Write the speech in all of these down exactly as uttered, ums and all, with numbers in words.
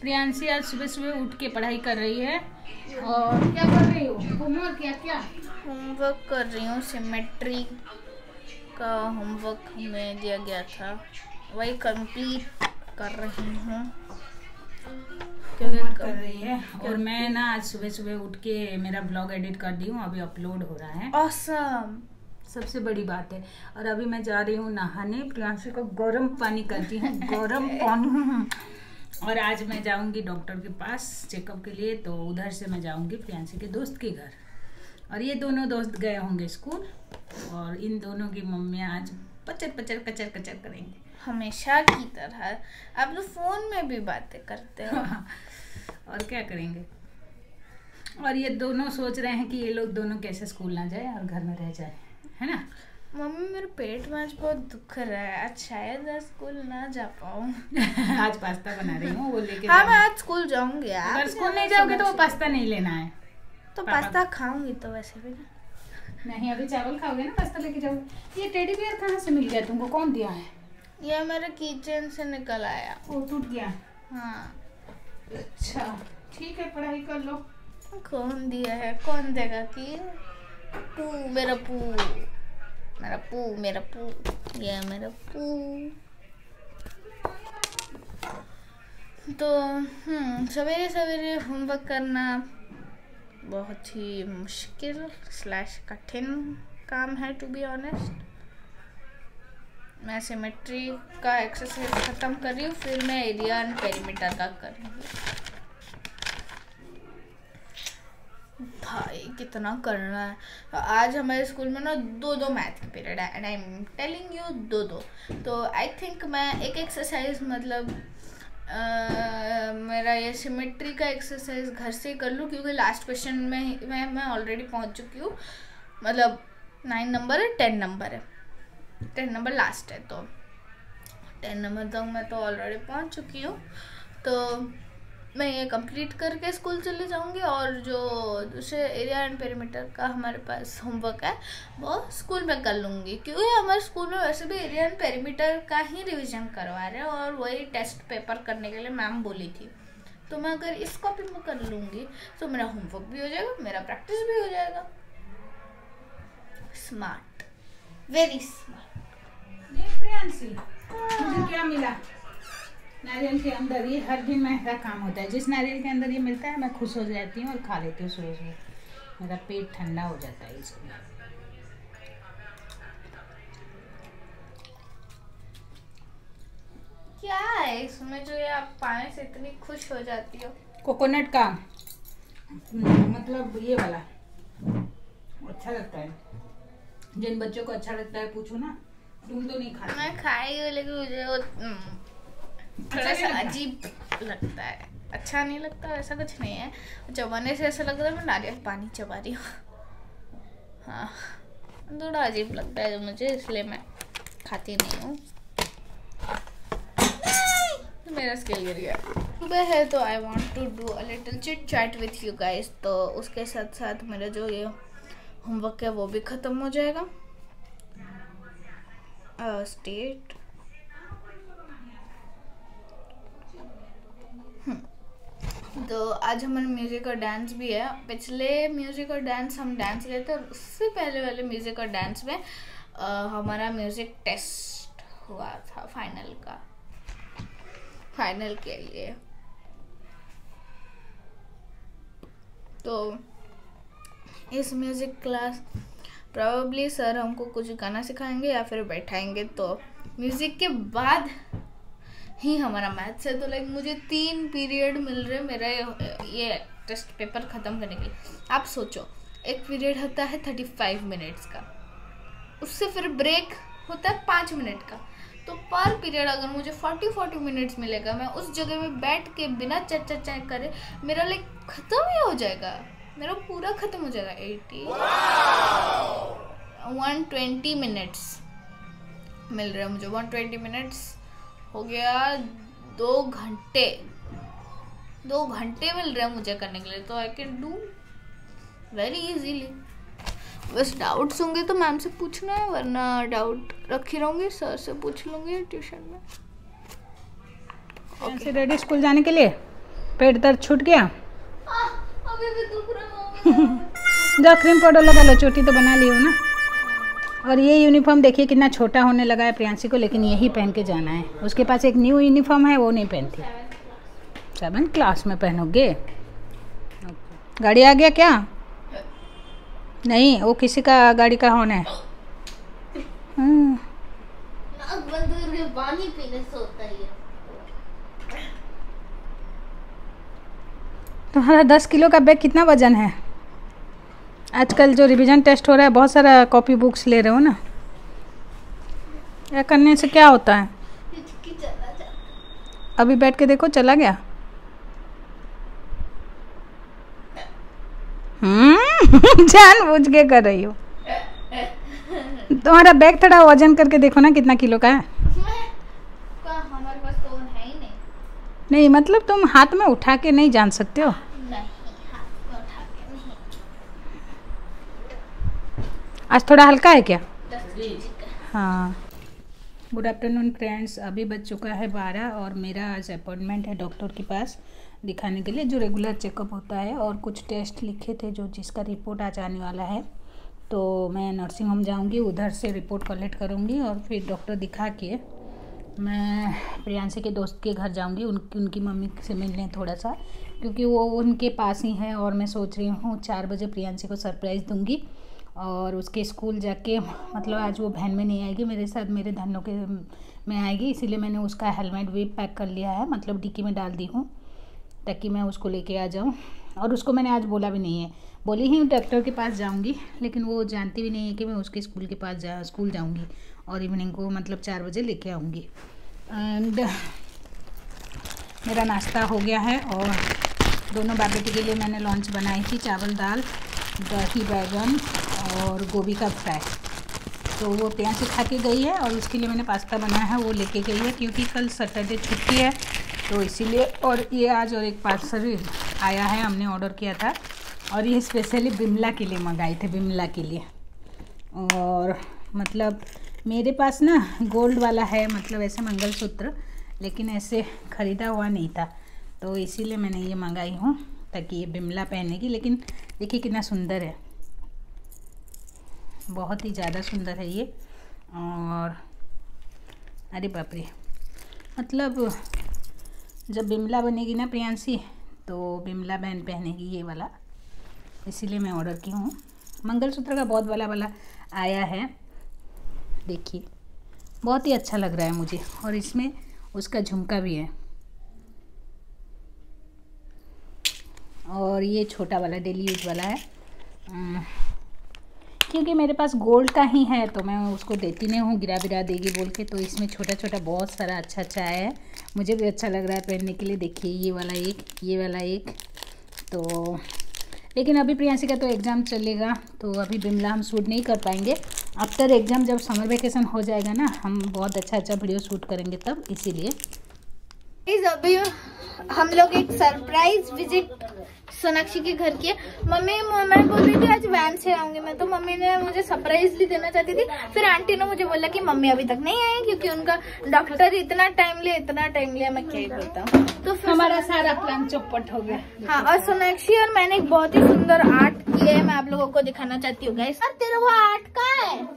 प्रियांशी आज सुबह सुबह उठ के पढ़ाई कर रही है। और क्या कर रही हो? होमवर्क क्या क्या होमवर्क कर रही हूँ। सिमेट्री का होमवर्क हमें दिया गया था, वही कंप्लीट कर रही हूँ। होमवर्क कर रही है। और मैं ना आज सुबह सुबह उठ के मेरा ब्लॉग एडिट कर दी हूँ, अभी अपलोड हो रहा है। ऑसम, सबसे बड़ी बात है। और अभी मैं जा रही हूँ नहाने, प्रियांशी को गर्म पानी करती हूँ, गर्म पानी। और आज मैं जाऊंगी डॉक्टर के पास चेकअप के लिए, तो उधर से मैं जाऊंगी प्रियांशी के दोस्त के घर। और ये दोनों दोस्त गए होंगे स्कूल, और इन दोनों की मम्मियाँ आज पचर पचर कचर कचर करेंगे हमेशा की तरह। अब तो फोन में भी बातें करते हो। और क्या करेंगे। और ये दोनों सोच रहे हैं कि ये लोग दोनों कैसे स्कूल ना जाए और घर में रह जाए, है ना। मम्मी मेरे पेट में आज बहुत दुख रहा है, आज शायद मैं स्कूल ना जा पाऊँ। आज पास्ता बना रही हूँ, वो लेके हाँ मैं आज स्कूल जाऊंगी। अगर स्कूल नहीं जाओगे तो वो पास्ता नहीं लेना है। तो पास्ता खाऊंगी तो वैसे भी नहीं, अभी चावल खाओगे ना, पास्ता लेके जाओगे। ये टेडी बियर कहाँ से मिल गया तुमको, कौन दिया है? ये मेरे किचन से निकल आया। वो टूट गया? हाँ। अच्छा ठीक है, पढ़ाई कर लो। कौन दिया है, कौन देगा? कि पू, मेरा पू, मेरा पू, मेरा पू, ये मेरा पू। तो हम्म सवेरे सवेरे होमवर्क करना बहुत ही मुश्किल स्लैश कठिन काम है, टू बी ऑनेस्ट। मैं सिमेट्री का एक्सरसाइज ख़त्म कर रही हूँ, फिर मैं एरिया एंड पेरीमीटर का करूँगी। भाई कितना करना है। आज हमारे स्कूल में ना दो दो मैथ के पीरियड है, and I am telling you दो दो। तो आई थिंक मैं एक एक्सरसाइज मतलब Uh, मेरा ये सिमेट्री का एक्सरसाइज घर से कर लूँ, क्योंकि लास्ट क्वेश्चन में मैं मैं ऑलरेडी पहुँच चुकी हूँ। मतलब नाइन नंबर है, टेन नंबर है, टेन नंबर लास्ट है, तो टेन नंबर तक मैं तो ऑलरेडी पहुँच चुकी हूँ। तो मैं ये कंप्लीट करके स्कूल चले जाऊँगी, और जो दूसरे एरिया एंड पेरीमीटर का हमारे पास होमवर्क है वो स्कूल में कर लूँगी, क्योंकि हमारे स्कूल में वैसे भी एरिया एंड पेरीमीटर का ही रिवीजन करवा रहे हैं, और वही टेस्ट पेपर करने के लिए मैम बोली थी। तो मैं अगर इस कॉपी में कर लूँगी तो मेरा होमवर्क भी हो जाएगा, मेरा प्रैक्टिस भी हो जाएगा। Smart, very smart. ये प्रियांशी, मुझे क्या मिला? नारियल के अंदर। ये हर दिन मेरा काम होता है, जिस नारियल के अंदर ये मिलता है मैं खुश हो जाती हूँ और खा लेती हूँ सुबह सुबह। मेरा पेट ठंडा हो जाता है इसमें। क्या है इसमें जो ये आप पाने से इतनी खुश हो जाती हो? कोकोनट का, मतलब ये वाला अच्छा लगता है। जिन बच्चों को अच्छा लगता है पूछो ना, तुम तो नहीं खाते। मैं खाई हूँ, लेकिन मुझे वो थोड़ा सा अजीब लगता है। अच्छा नहीं लगता, ऐसा कुछ नहीं है। चबाने से ऐसा लगता है मैं नारियल पानी चबा रही हूँ। हाँ थोड़ा अजीब लगता है मुझे, इसलिए मैं खाती नहीं हूँ। तो मेरा स्केल गिर गया। सुबह है तो I want to do a little chit chat with you guys. तो उसके साथ साथ मेरा जो ये होमवर्क है वो भी ख़त्म हो जाएगा। स्टेट तो आज हमारा म्यूज़िक और डांस भी है। पिछले म्यूज़िक और डांस हम डांस गए थे, और उससे पहले वाले म्यूज़िक और डांस में आ, हमारा म्यूज़िक टेस्ट हुआ था फाइनल का, फाइनल के लिए। तो इस म्यूज़िक क्लास प्रोबेबली सर हमको कुछ गाना सिखाएंगे या फिर बैठाएंगे, तो म्यूज़िक के बाद ही हमारा मैथ्स है। तो लाइक मुझे तीन पीरियड मिल रहे मेरा ये टेस्ट पेपर ख़त्म करने के लिए। आप सोचो, एक पीरियड होता है थर्टी फाइव मिनट्स का, उससे फिर ब्रेक होता है पाँच मिनट का। तो पर पीरियड अगर मुझे फोर्टी फोर्टी मिनट्स मिलेगा, मैं उस जगह में बैठ के बिना चर्चा चेक करे मेरा लाइक ख़त्म ही हो जाएगा, मेरा पूरा ख़त्म हो जाएगा। एटी वन ट्वेंटी मिनट्स मिल रहे हैं मुझे, वन ट्वेंटी मिनट्स हो गया दो घंटे, दो घंटे मिल रहे हैं मुझे करने के लिए। तो I can do very easily. बस डाउट्स होंगे तो मैम से पूछना है, वरना डाउट रखी रहूँगी, सर से पूछ लूँगी ट्यूशन में। ओके रेडी स्कूल जाने के लिए? पेट दर्द छूट गया? अभी भी दुख रहा है। जाओ क्रीम पाउडर लगा लो, चोटी तो बना ली हो ना। और ये यूनिफॉर्म देखिए कितना छोटा होने लगा है प्रियांशी को, लेकिन यही पहन के जाना है। उसके पास एक न्यू यूनिफॉर्म है, वो नहीं पहनती। सेवन क्लास में पहनोगे? गाड़ी आ गया क्या? नहीं, वो किसी का गाड़ी का हॉर्न है। पानी पीने से होता है। तुम्हारा दस किलो का बैग कितना वजन है? आजकल जो रिवीजन टेस्ट हो रहा है, बहुत सारा कॉपी बुक्स ले रहे हो ना। यह करने से क्या होता है? अभी बैठ के देखो, चला गया। हम्म जानबूझ के कर रही हो। तुम्हारा बैग थोड़ा वजन करके देखो ना कितना किलो का है। हमारे पास तो है ही नहीं। नहीं मतलब तुम हाथ में उठा के नहीं जान सकते हो? नहीं, हाथ में उठा के नहीं। आज थोड़ा हल्का है क्या? दस हाँ। गुड आफ्टरनून फ्रेंड्स, अभी बज चुका है बारह और मेरा आज अपॉइंटमेंट है डॉक्टर के पास दिखाने के लिए, जो रेगुलर चेकअप होता है। और कुछ टेस्ट लिखे थे जो जिसका रिपोर्ट आज आने वाला है, तो मैं नर्सिंग होम जाऊंगी, उधर से रिपोर्ट कलेक्ट करूंगी और फिर डॉक्टर दिखा के मैं प्रियांशी के दोस्त के घर जाऊंगी, उनकी उनकी मम्मी से मिलने थोड़ा सा, क्योंकि वो उनके पास ही है। और मैं सोच रही हूँ चार बजे प्रियांशी को सरप्राइज़ दूंगी और उसके स्कूल जाके, मतलब आज वो वैन में नहीं आएगी मेरे साथ, मेरे धनों के में आएगी, इसीलिए मैंने उसका हेलमेट भी पैक कर लिया है, मतलब डिक्की में डाल दी हूँ ताकि मैं उसको लेके आ जाऊँ। और उसको मैंने आज बोला भी नहीं है, बोली ही डॉक्टर के पास जाऊँगी, लेकिन वो जानती भी नहीं है कि मैं उसके स्कूल के पास जा स्कूल जाऊँगी और इवनिंग को मतलब चार बजे लेके आऊँगी। एंड मेरा नाश्ता हो गया है और दोनों बाप बेटी के लिए मैंने लंच बनाई थी, चावल दाल, दही बैगन और गोभी का फ्राई। तो वो प्रियांशी खा के गई है और उसके लिए मैंने पास्ता बनाया है, वो लेके गई है क्योंकि कल सैटरडे छुट्टी है, तो इसीलिए। और ये आज और एक पार्सल आया है, हमने ऑर्डर किया था और ये स्पेशली बिमला के लिए मंगाए थे, बिमला के लिए। और मतलब मेरे पास ना गोल्ड वाला है, मतलब ऐसे मंगलसूत्र, लेकिन ऐसे ख़रीदा हुआ नहीं था, तो इसीलिए मैंने ये मंगाई हूँ ताकि ये बिमला पहनेगी। लेकिन देखिए कितना सुंदर है, बहुत ही ज़्यादा सुंदर है ये। और अरे बाप रे, मतलब जब बिमला बनेगी ना प्रियांशी, तो बिमला बहन पहनेगी ये वाला, इसीलिए मैं ऑर्डर की हूँ। मंगलसूत्र का बहुत वाला वाला आया है, देखिए बहुत ही अच्छा लग रहा है मुझे। और इसमें उसका झुमका भी है और ये छोटा वाला डेली यूज वाला है, क्योंकि मेरे पास गोल्ड का ही है तो मैं उसको देती नहीं हूँ, गिरा बिरा देगी बोल के। तो इसमें छोटा छोटा बहुत सारा अच्छा अच्छा आया है, मुझे भी अच्छा लग रहा है पहनने के लिए। देखिए ये वाला एक, ये वाला एक। तो लेकिन अभी प्रियांशी का तो एग्ज़ाम चलेगा, तो अभी बिमला हम शूट नहीं कर पाएंगे। आफ्टर एग्ज़ाम जब समर वेकेशन हो जाएगा ना, हम बहुत अच्छा अच्छा वीडियो शूट करेंगे तब, इसीलिए। अभी हम लोग एक सरप्राइज विजिट सोनाक्षी के घर की। मम्मी मैं बोल रही थी आज वैन से आऊंगी मैं, तो मम्मी ने मुझे सरप्राइज भी देना चाहती थी। फिर आंटी ने मुझे बोला कि मम्मी अभी तक नहीं आई क्योंकि उनका डॉक्टर इतना टाइम लिया इतना टाइम लिया मैं क्या ही बोलता हूँ। तो फिर हमारा सारा प्लान चौपट हो गया। हाँ, और सोनाक्षी और मैंने एक बहुत ही सुंदर आर्ट किया है, मैं आप लोगों को दिखाना चाहती हूँ गाइस। सर तेरा वो आर्ट कहाँ है?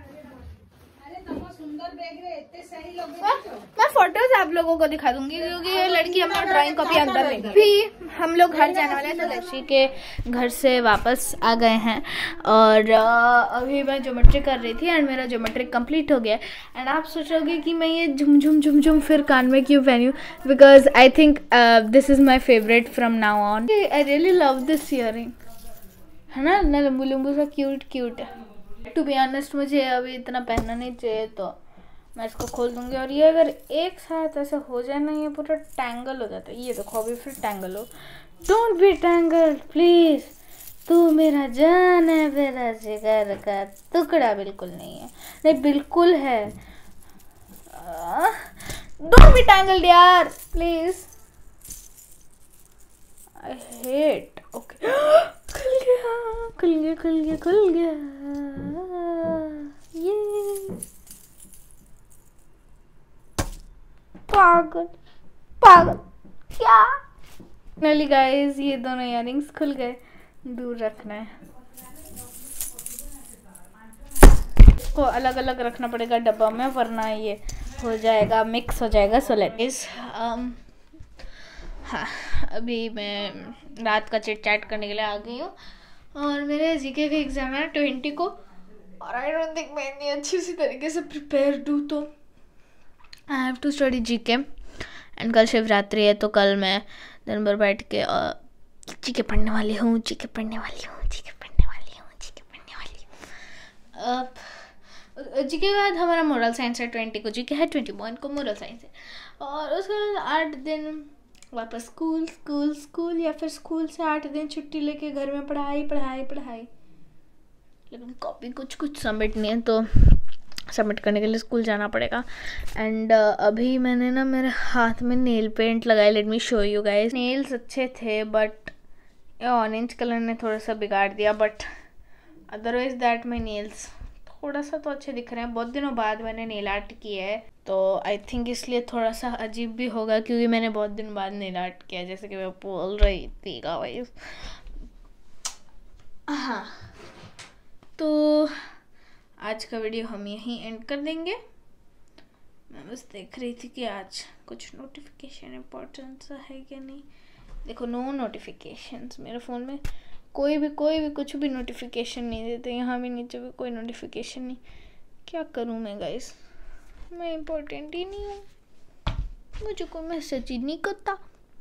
मैं फोटोज आप लोगों को दिखा दूंगी क्योंकि ये लड़की अपना ड्राइंग कॉपी अंदर ले गई। भी हम लोग घर जाने वाले हैं, तो लक्ष्मी के घर से वापस आ गए हैं और अभी मैं ज्योमेट्री कर रही थी एंड मेरा ज्योमेट्री कंप्लीट हो गया। एंड आप सोचोगे कि मैं ये झुम झुम झुम झुम फिर कान में क्यों पहनी हूँ, because I think this is my favourite from now on. I really love this earring, है ना, ना लंबू लंबू सा क्यूट क्यूट है। टू बी ऑनेस्ट मुझे अभी इतना पहनना नहीं चाहिए, तो मैं इसको खोल दूंगी। और ये अगर एक साथ ऐसा हो जाए ना, ये पूरा टैंगल हो जाता है। ये देखो अभी फिर टैंगल हो। डोंट बी टैंगल प्लीज, तू मेरा जान है, मेरा जिगर का टुकड़ा। बिल्कुल नहीं है, नहीं बिल्कुल है। डोंट बी टैंगल्ड यार प्लीज, आई हेट। ओके खुल गया खुल गया खुल गया खुल गया ये। पागल पागल क्या फाइनली गाइस ये दोनों इयररिंग्स खुल गए, दूर रखना है इसको, अलग अलग रखना पड़ेगा डब्बा में वरना ये हो जाएगा मिक्स हो जाएगा। सो लेट इज हाँ अभी मैं रात का चिट चैट करने के लिए आ गई हूँ और मेरे जीके का एग्जाम है ट्वेंटी को और आई डोंट थिंक मैं इतनी अच्छी सी तरीके से प्रिपेयर हूँ, तो I have to study GK. And कल शिवरात्रि है तो कल मैं दिन भर बैठ के जीके पढ़ने वाली हूँ जीके पढ़ने वाली हूँ जीके पढ़ने वाली हूँ जीके पढ़ने वाली हूँ। अब जीके के बाद हमारा मोरल साइंस है, ट्वेंटी को जीके है, ट्वेंटी वन को मोरल साइंस है और उसके बाद आठ दिन वापस स्कूल स्कूल स्कूल या फिर स्कूल से आठ दिन छुट्टी लेके घर में पढ़ाई पढ़ाई पढ़ाई। लेकिन कॉपी कुछ कुछ सबमिट नहीं है तो सबमिट करने के लिए स्कूल जाना पड़ेगा। एंड uh, अभी मैंने ना मेरे हाथ में नेल पेंट लगाया, let me show you guys. Nails अच्छे थे बट ये ऑरेंज कलर ने थोड़ा सा बिगाड़ दिया, but otherwise that my nails थोड़ा सा तो अच्छे दिख रहे हैं। बहुत दिनों बाद मैंने नेल आर्ट किया है तो आई थिंक इसलिए थोड़ा सा अजीब भी होगा क्योंकि मैंने बहुत दिन बाद नेल आर्ट किया, जैसे कि मैं बोल रही थी गाइस। हाँ तो आज का वीडियो हम यहीं एंड कर देंगे। मैं बस देख रही थी कि आज कुछ नोटिफिकेशन इम्पोर्टेंट सा है क्या नहीं। देखो नो नोटिफिकेशंस, मेरे फ़ोन में कोई भी कोई भी कुछ भी नोटिफिकेशन नहीं देते, यहाँ भी नीचे भी कोई नोटिफिकेशन नहीं। क्या करूँ मैं गाइस, मैं इम्पोर्टेंट ही नहीं हूँ, मुझे कोई मैसेज ही नहीं करता।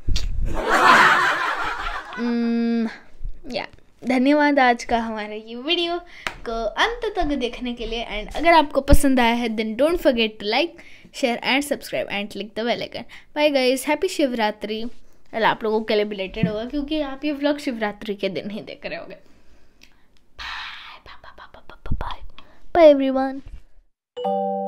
या धन्यवाद आज का हमारे ये वीडियो को अंत तक देखने के लिए। एंड अगर आपको पसंद आया है then don't forget to like share and subscribe and click the bell icon. Bye guys, happy Shivratri. Well आप लोगों के लिए बिलेटेड होगा क्योंकि आप ये व्लॉग शिवरात्रि के दिन ही देख रहे होगे। Bye bye bye bye bye bye everyone.